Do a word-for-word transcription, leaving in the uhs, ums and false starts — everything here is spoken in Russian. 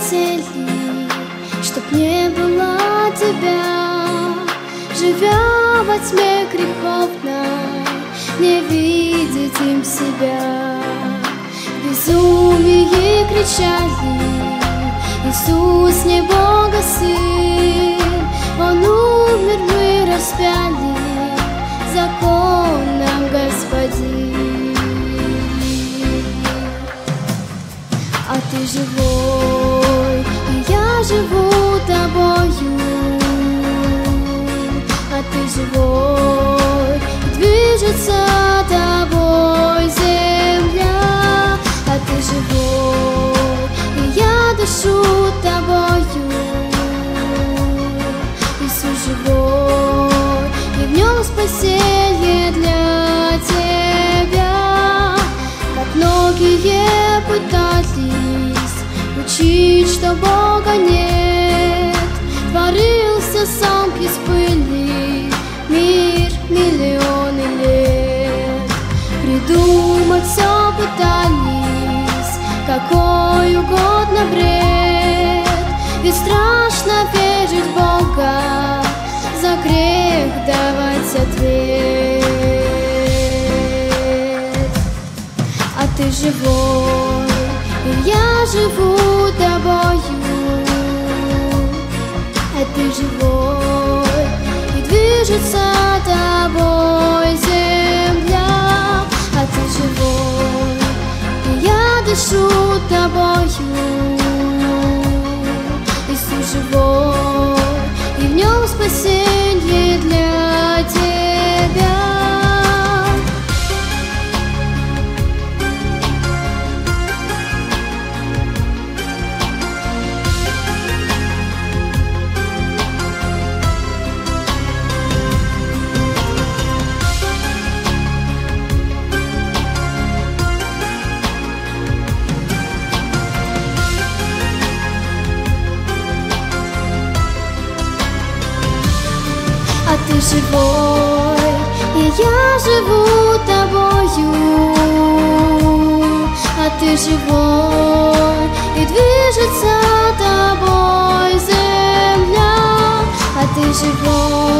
хотели, чтоб не было тебя. Живя во тьме греховной, не видеть им себя. В безумии кричали: Иисус не Бога Сын. Он умер, мы распяли, закон нам Господин. А ты живой, и я живу тобою. А ты живой, и движется тобой земля. А ты живой, и я дышу тобою. Иисус живой, и в нем спасение для тебя. Как многие пытались учить, что Бога нет, творился сам из пыли мир миллионы лет. Придумать все пытались, какой угодно бред. Ведь страшно верить в Бога, за грех давать ответ. А ты живой, и я живу тобою. А ты живой, и движется тобой земля. А ты живой, и я дышу тобою. Иисус живой, и в нем спасение для тебя. А ты живой, и я живу тобою. А ты живой, и движется тобой земля. А ты живой,